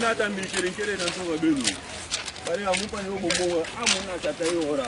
nata mbishirinkere na songa benu. Bale amupa ni bombo amuna tata yora.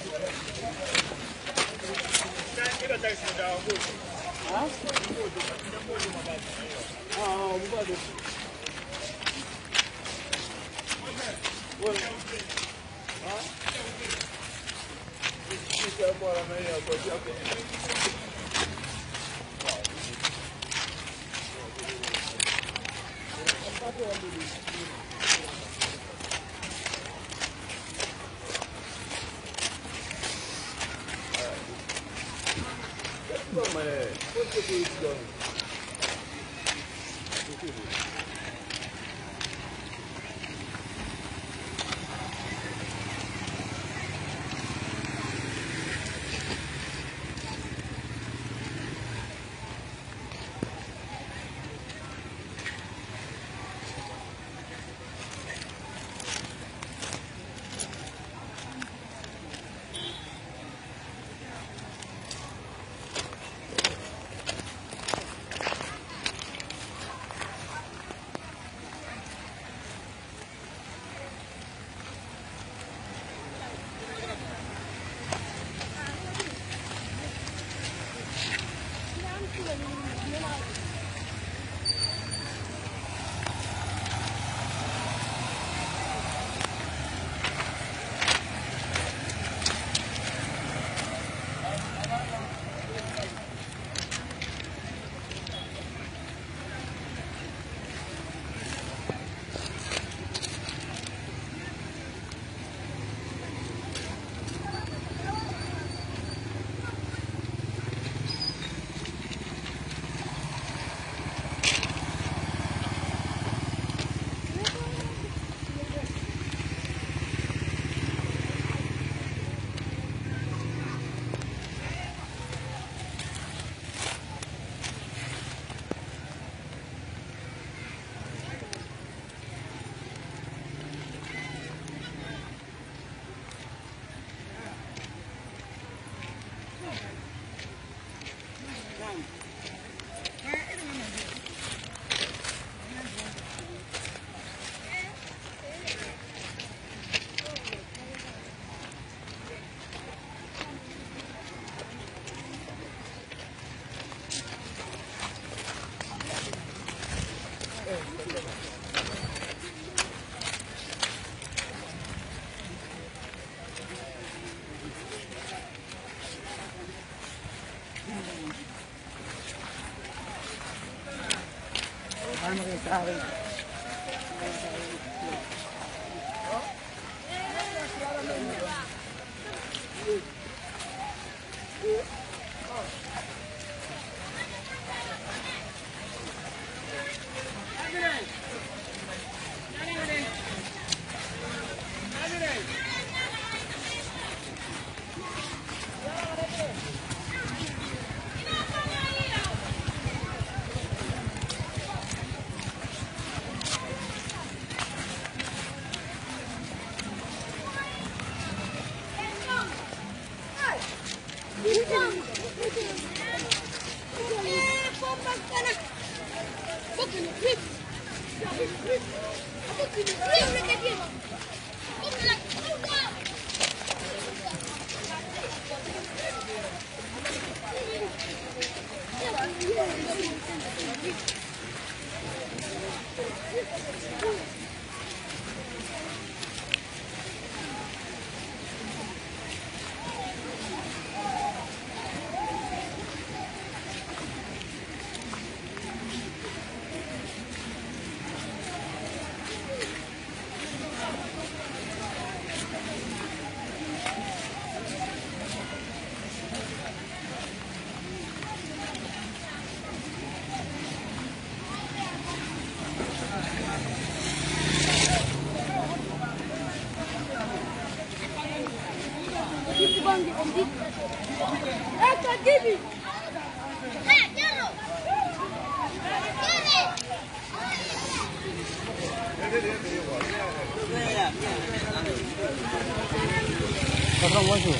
Patron, bonjour.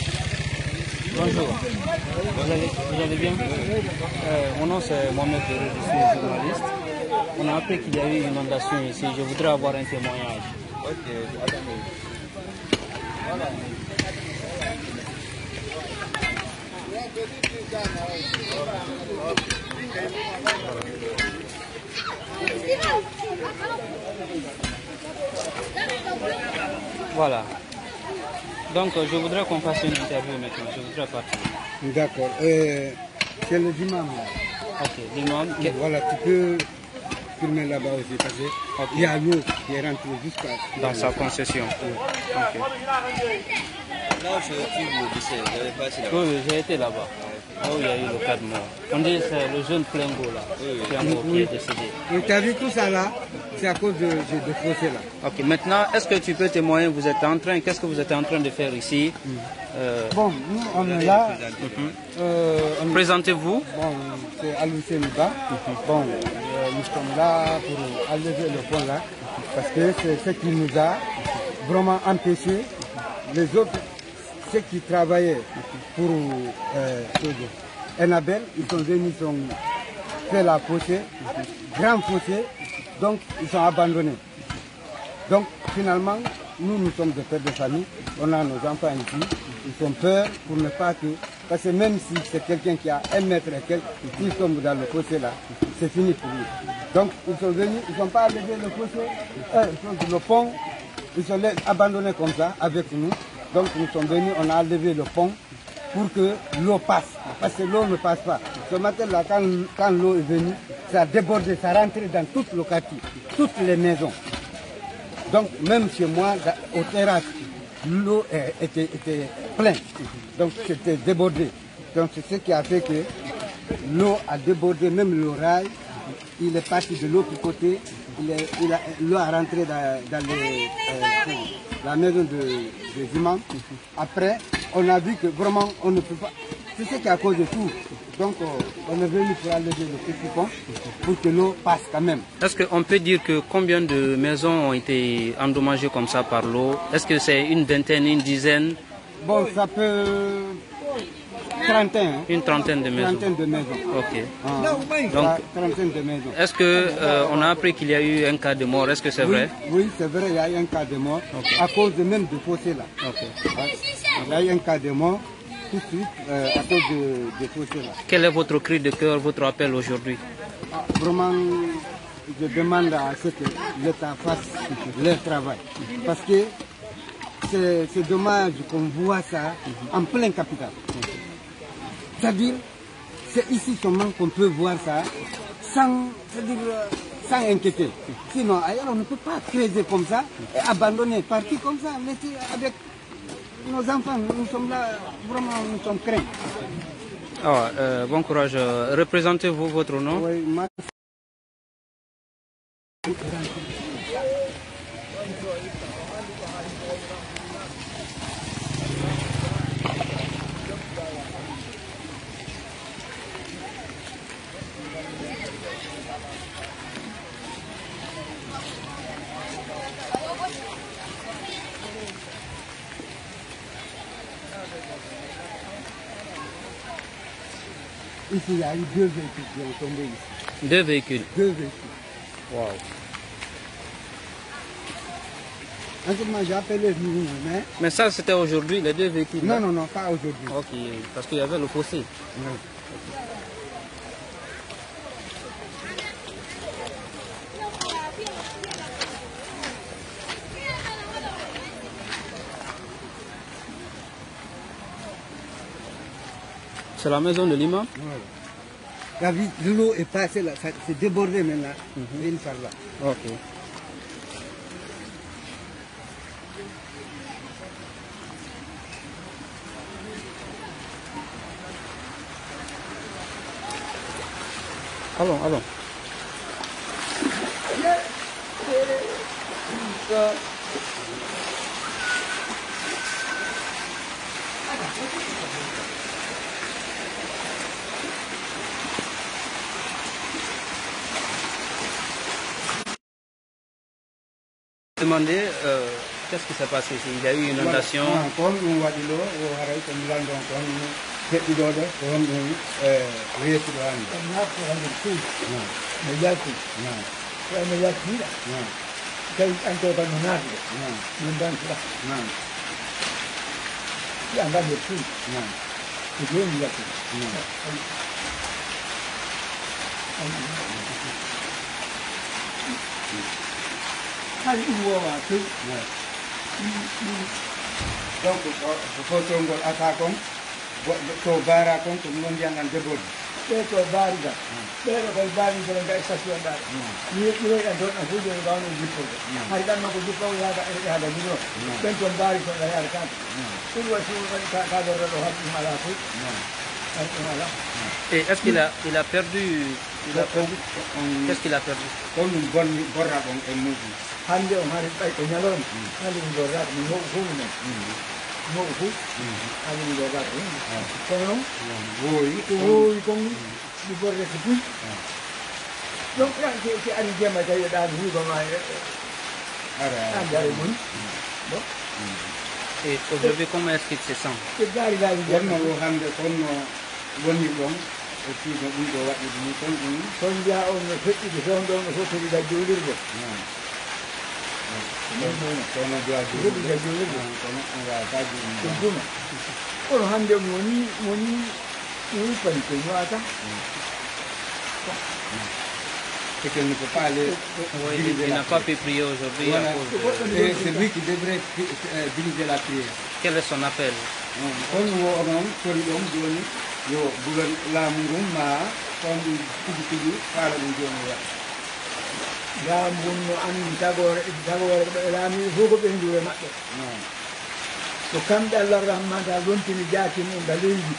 Bonjour. Vous allez bien? Mon nom c'est Mohamed, je suis journaliste. On a appris qu'il y a eu une inondation ici. Je voudrais avoir un témoignage. Ok, attendez. Voilà. Voilà. Donc, je voudrais qu'on fasse une interview maintenant. Je voudrais partir. D'accord. C'est le imam là. Ok, l'imam. Voilà, tu peux filmer là-bas aussi parce qu'il y a l'eau qui est rentrée jusqu'à Dans sa concession. Ok. Là, je filme le décès. Vous n'avez pas été là-bas. Oui, j'ai été là-bas. Là où il y a eu le cas de mort. On dit que c'est le jeune Plingo là qui est décédé. Donc tu as vu tout ça là, c'est à cause de fossés là. Ok, maintenant, est-ce que tu peux témoigner, qu'est-ce que vous êtes en train de faire ici? Bon, nous on est là. Présentez-vous. Bon, c'est Aloussé Mouba. Bon, nous sommes là pour enlever le pont là, parce que c'est ce qui nous a vraiment empêché. Les autres, ceux qui travaillaient pour Enabel, ils sont venus, ils ont fait la fossé, grand fossé, donc ils sont abandonnés. Donc finalement, nous sommes des pères de famille, on a nos enfants ici, ils ont peur pour ne pas que, parce que même si c'est quelqu'un qui a 1 mètre et quelques, s'ils tombent dans le fossé là, c'est fini pour lui. Donc ils sont venus, ils n'ont pas levé le fossé, le pont, ils sont abandonnés comme ça avec nous. Donc nous sommes venus, on a levé le pont pour que l'eau passe, parce que l'eau ne passe pas. Ce matin-là, quand l'eau est venue, ça a débordé, ça a rentré dans toute le quartier, toutes les maisons. Donc même chez moi, au terrasse, l'eau était pleine, donc c'était débordé. Donc c'est ce qui a fait que l'eau a débordé, même le rail, il est parti de l'autre côté, l'eau a rentré dans la maison des imams. Après, on a vu que vraiment on ne peut pas. C'est ce qui est à cause de tout. Donc on est venu pour enlever le petit pont pour que l'eau passe quand même. Est-ce qu'on peut dire que combien de maisons ont été endommagées comme ça par l'eau? Est-ce que c'est une vingtaine, une dizaine? Bon, ça peut... Trentaine. Une trentaine de maisons. Trentaine de maisons. Ok. Donc, trentaine de maisons. Est-ce qu'on a appris qu'il y a eu un cas de mort? Est-ce que c'est vrai? Oui, c'est vrai, il y a eu un cas de mort, à cause de même de fossé là. Il y a eu un cas de mort tout de suite à cause de fossé là. Quel est votre cri de cœur, votre appel aujourd'hui? Vraiment, je demande à ce que l'État fasse leur travail. Parce que c'est dommage qu'on voit ça en plein capital. C'est-à-dire, c'est ici seulement qu'on peut voir ça sans inquiéter. Sinon, ailleurs, on ne peut pas creuser comme ça et abandonner, partir comme ça, laisser avec nos enfants. Nous sommes là, vraiment, nous sommes craints. Bon courage. Représentez-vous votre nom? Oui, ici, il y a eu 2 véhicules qui ont tombé ici. 2 véhicules? 2 véhicules. Wow. En ce moment, j'ai appelé nous, Mais ça, c'était aujourd'hui, les 2 véhicules? Non, non, non, pas aujourd'hui. Ok, parce qu'il y avait le fossé. Oui. C'est la maison de l'imam? La vie de l'eau est passée là, c'est débordé maintenant. Viens par là. Ok. Allons. Demander qu'est-ce qui s'est passé ici. Il y a eu une inondation. heɓɓiɗoɗo ko hon ɗum reetuɗo hannde naafto hannde suudu no yalti so ene yaltiiɗa tawi anto tan no naatuɗo min dantuɗa si a ngannde suudu ko jooni yaltuɗa hani ɗum wowa toyi donc ko fotolngol ata kon to baara kon ko noon mbiyanɗan deborde ɓe to baari gal ɓeɗo koye baari kono nga station ɗaɗa ɓiroyɗan toon ɗan fof joni mbawno jipporde hay ɗanno ko jippaw yaada mino ɓen toon baari toon ɗa yaada kanko ɗum waɗi so waɗi kadorɗo hakki ɗum ala fof hay ɗum ala. Et est-ce qu'il a perdu qu'est-ce qu'il a perdu? kon ɗum bonni borra ɗon e muɗum hande o hani ɓay ko ñalawma hande mi gorraɗo mi moɓo fof men moɓo fof hande mi gorraɗo kono noon wooyi ko wowi kon mi borre ko puy donc si ari jemma tawi ɗani huudoma ɗande moni bon. Et aujourd'hui, comment est-ce qu'il se sent? ɓe gaari laawi wonno o hannde konno woni ɗon e fiiga ɗum ɗo waɗide ni kon ɗum toon mbiya on no feƴƴide toon ɗon no fof toɗiɗa jowlirgo kono jowa toɗiɗa jowlirgo kono on wawataji ɗum duma kono hannde mi woni pani koye ñowata c'est qu'elle ne peut pas aller Il n'a pas pu prier aujourd'hui à cause de... Et c'est lui qui devrait diriger la prière. Quel est son appel? Kono wo noon kori ɗon joni yo bugal laamu ngun ma kon ɗum tigi faala ɗum joni waɗa laamu ngun no anndi tagore ɓe laami fof ko ɓendure maɓɓe so kamɓe Allah rahman ta lontini jaatin ɗum da leydi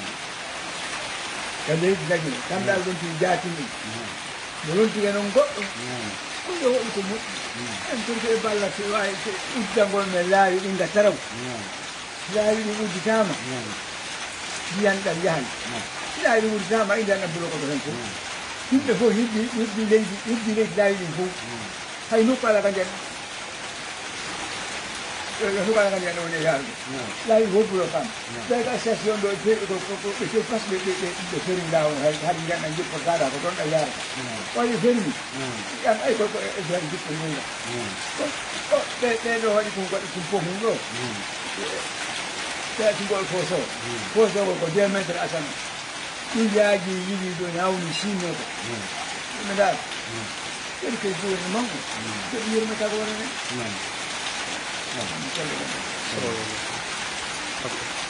dagi kamɓe Allah lontini jaatin ɗum no lontike noon goɗɗo ɗum ɗo waɗi ko moƴƴi en toon ko e balla so wawi uddangol men laawi ɗum ga taraw laawi ɗum udditama ndiyanɗam yahani laawi ɗum udditama indanɗam bulokoto hen fof yimɓe fof hibbi leydi laawi ɗin fof hay nokku ala ka njaɗi nokku ala ka njaɗi woni e yaarude laawi fof bulo kam ɓay ka station ɗo ɓe pasque ɓe fermi lawol haɗi njanɗan jippotaɗa ko toon ɗa yarata waɗi fermi an ay koko e jani jippo ngoyga ɓeɗo waɗi kum waɗi kum fof mum ɗo ɓeatigol foso ko 2 métre asana ɗum yaaji yiɗi ɗo nawni 6 métre ɗume ndaar kadi koye joni manko keɓe yirmata ko wonane Okay.